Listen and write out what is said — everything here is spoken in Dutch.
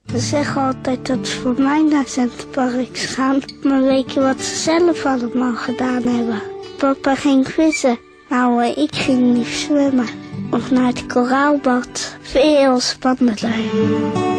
Ze zeggen altijd dat ze voor mij naar Centerparks gaan. Maar weet je wat ze zelf allemaal gedaan hebben? Papa ging vissen. Nou, ik ging niet zwemmen. Of naar het koraalbad. Veel spannender.